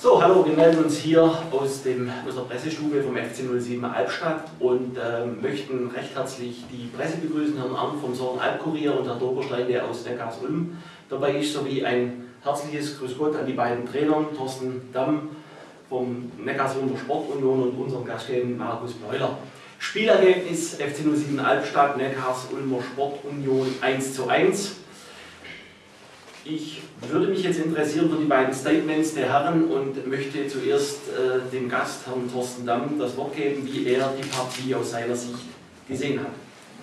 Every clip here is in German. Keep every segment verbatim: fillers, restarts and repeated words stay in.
So, hallo, wir melden uns hier aus, dem, aus der Pressestube vom F C null sieben Albstadt und äh, möchten recht herzlich die Presse begrüßen, Herrn Arndt vom Sorgen Albkurier und Herrn Doberstein, der aus Neckarsulm dabei ist, sowie ein herzliches Grüß Gott an die beiden Trainer, Thorsten Damm vom Neckarsulmer Sportunion und unseren Gastgeber Markus Bleuler. Spielergebnis F C null sieben Albstadt, Neckarsulmer Sportunion eins zu eins. Ich würde mich jetzt interessieren für die beiden Statements der Herren und möchte zuerst äh, dem Gast, Herrn Thorsten Damm, das Wort geben, wie er die Partie aus seiner Sicht gesehen hat.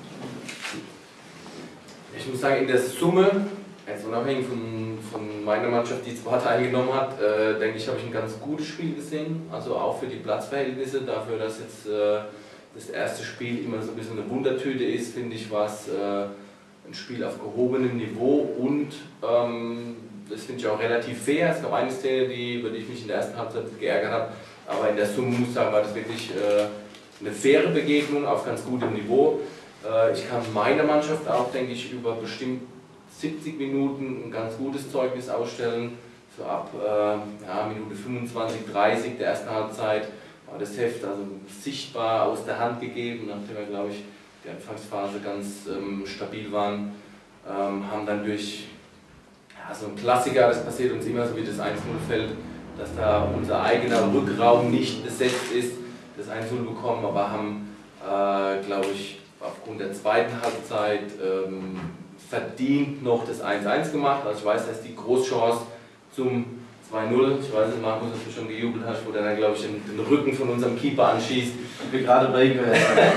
Ich muss sagen, in der Summe, jetzt unabhängig von, von meiner Mannschaft, die zwar teilgenommen hat, äh, denke ich, habe ich ein ganz gutes Spiel gesehen. Also auch für die Platzverhältnisse, dafür, dass jetzt äh, das erste Spiel immer so ein bisschen eine Wundertüte ist, finde ich, war es äh, ein Spiel auf gehobenem Niveau und ähm, das finde ich auch relativ fair. Es gab eine Szene, die, über die ich mich in der ersten Halbzeit geärgert habe, aber in der Summe muss ich sagen, war das wirklich äh, eine faire Begegnung auf ganz gutem Niveau. Äh, ich kann meiner Mannschaft auch, denke ich, über bestimmt siebzig Minuten ein ganz gutes Zeugnis ausstellen. So ab äh, ja, Minute fünfundzwanzig, dreißig der ersten Halbzeit war das Heft also sichtbar aus der Hand gegeben, nachdem wir, glaube ich, die Anfangsphase ganz ähm, stabil waren, ähm, haben dann durch ja, so ein Klassiker, das passiert uns immer so wie das eins null fällt, dass da unser eigener Rückraum nicht besetzt ist, das eins null bekommen, aber haben, äh, glaube ich, aufgrund der zweiten Halbzeit ähm, verdient noch das eins eins gemacht. Also ich weiß, dass die Großchance zum zwei null, ich weiß nicht, Markus, dass du schon gejubelt hast, wo der dann, glaube ich, den, den Rücken von unserem Keeper anschießt. Ich bin gerade bei ihm.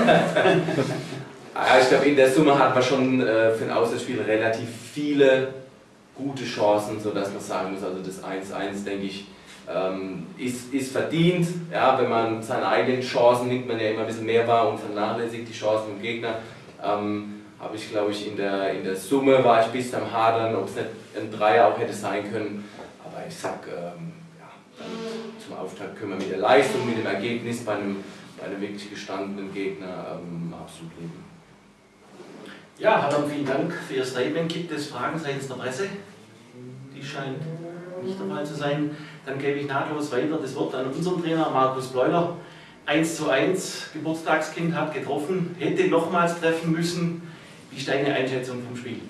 Ja, ich glaube, in der Summe hat man schon äh, für ein Auswärtsspiel relativ viele gute Chancen, sodass man sagen muss, also das eins eins, denke ich, ähm, ist, ist verdient. Ja, wenn man seine eigenen Chancen nimmt, man ja immer ein bisschen mehr wahr und vernachlässigt die Chancen vom Gegner. Ähm, habe ich, glaube ich, in der, in der Summe war ich bis am Hadern, ob es nicht ein Dreier auch hätte sein können. Aber ich sag, ähm, ja, dann zum Auftakt können wir mit der Leistung, mit dem Ergebnis bei einem, bei einem wirklich gestandenen Gegner ähm, absolut leben. Ja, Herr Damm, vielen Dank für Ihr Statement. Gibt es Fragen seitens der Presse? Die scheint nicht der Fall zu sein. Dann gebe ich nahtlos weiter das Wort an unseren Trainer Markus Bleuler. eins zu eins, Geburtstagskind hat getroffen, hätte nochmals treffen müssen. Wie ist deine Einschätzung vom Spiel?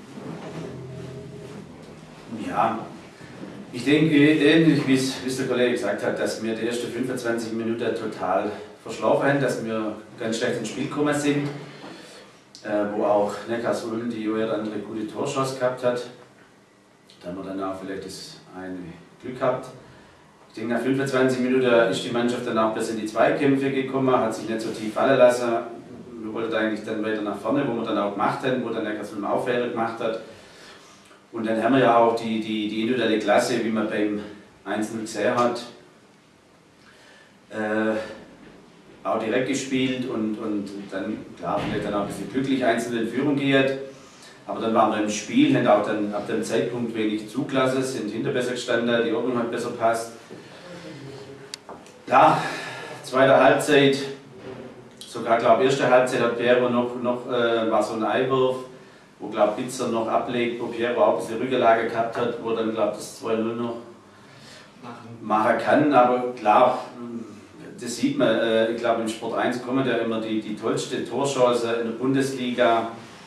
Ja, ich denke, ähnlich wie es der Kollege gesagt hat, dass wir die ersten fünfundzwanzig Minuten total verschlafen haben, dass wir ganz schlecht ins Spiel gekommen sind, äh, wo auch Neckarsulm die oder andere gute Torchance gehabt hat. Da haben wir dann auch vielleicht das eine Glück gehabt. Ich denke, nach fünfundzwanzig Minuten ist die Mannschaft dann auch besser in die Zweikämpfe gekommen, hat sich nicht so tief fallen lassen. Wir wollten eigentlich dann weiter nach vorne, wo wir dann auch gemacht haben, wo dann Neckarsulm auch Fehler gemacht hat. Und dann haben wir ja auch die, die, die individuelle Klasse, wie man beim eins null gesehen hat, äh, auch direkt gespielt und, und dann, klar, vielleicht dann auch ein bisschen glücklich einzeln in Führung geht. Aber dann waren wir im Spiel, haben auch dann ab dem Zeitpunkt wenig zugelassen, sind hinter besser gestanden, die Ordnung hat besser passt. Ja, zweite Halbzeit, sogar glaube erste Halbzeit hat Piero noch, noch äh, war so ein Einwurf, wo glaube Bitzer noch ablegt, wo Piero auch ein bisschen Rückenlage gehabt hat, wo dann glaube das zwei null noch machen kann. Aber klar, das sieht man, äh, ich glaube im Sport eins kommen ja immer die, die tollste Torchance in der Bundesliga.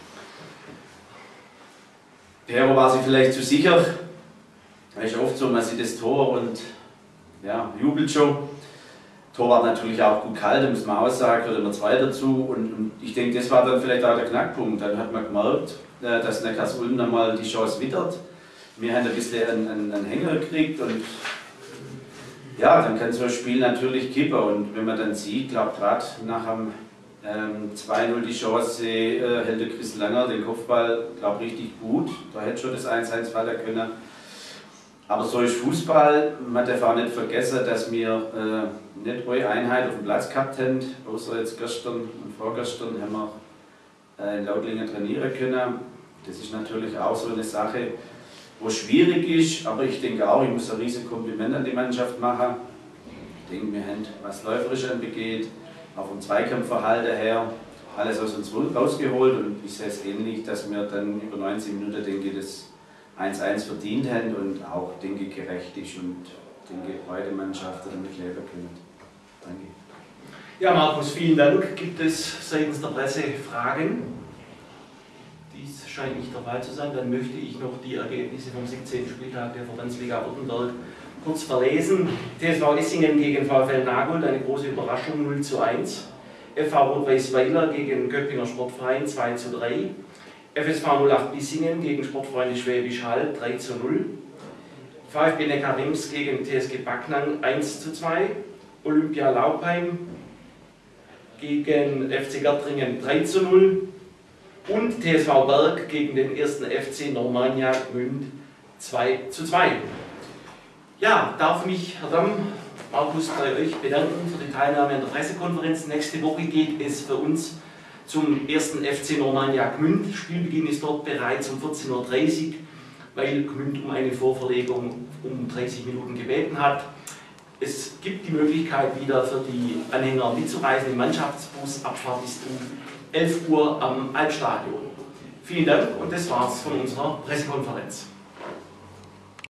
Piero war sich vielleicht zu sicher. Es ist oft so, man sieht das Tor und ja, jubelt schon. Torwart natürlich auch gut kalt, da muss man auch sagen, oder immer zwei dazu. Und, und ich denke, das war dann vielleicht auch der Knackpunkt. Dann hat man gemerkt, dass Neckarsulm dann mal die Chance wittert. Wir haben ein bisschen einen, einen, einen Hänger gekriegt und ja, dann kann so ein Spiel natürlich kippen. Und wenn man dann sieht, glaube ich, gerade nach dem ähm, zwei null die Chance, äh, hält der Chris Langer den Kopfball, glaube ich, richtig gut. Da hätte schon das eins eins fallen können. Aber so ist Fußball. Man darf auch nicht vergessen, dass wir äh, nicht eine Einheit auf dem Platz gehabt haben. Außer jetzt gestern und vorgestern haben wir äh, in Lautlingen trainieren können. Das ist natürlich auch so eine Sache, wo schwierig ist. Aber ich denke auch, ich muss ein riesiges Kompliment an die Mannschaft machen. Ich denke, wir haben, was läuferisch anbegeht, auch vom Zweikampfverhalten her, alles aus uns rausgeholt. Und ich sehe es ähnlich, dass wir dann über neunzig Minuten, denke ich, das eins eins verdient haben und auch, denke ich, gerecht ist. Und denke, beide Mannschaften damit leben können. Danke. Ja, Markus, vielen Dank. Gibt es seitens der Presse Fragen? Dies scheint nicht der Fall zu sein. Dann möchte ich noch die Ergebnisse vom siebzehnten Spieltag der Verbandsliga Württemberg kurz verlesen. T S V Essingen gegen VfL Nagold, eine große Überraschung, null zu eins. F V Rot-Weiß Weiler gegen Göppinger Sportverein zwei zu drei. F S V null acht Bissingen gegen Sportfreunde Schwäbisch Hall drei zu null. VfB Neckar-Rems gegen T S G Backnang eins zu zwei. Olympia Laupheim gegen F C Gärtringen drei zu null. Und T S V Berg gegen den ersten F C Normannia Gmünd zwei zu zwei. Ja, darf mich, Herr Damm, Markus, bei euch bedanken für die Teilnahme an der Pressekonferenz. Nächste Woche geht es für uns zum ersten F C Normannia Gmünd. Spielbeginn ist dort bereits um vierzehn Uhr dreißig, weil Gmünd um eine Vorverlegung um dreißig Minuten gebeten hat. Es gibt die Möglichkeit, wieder für die Anhänger mitzureisen. Die Mannschaftsbusabfahrt ist um elf Uhr am Albstadion. Vielen Dank und das war's von unserer Pressekonferenz.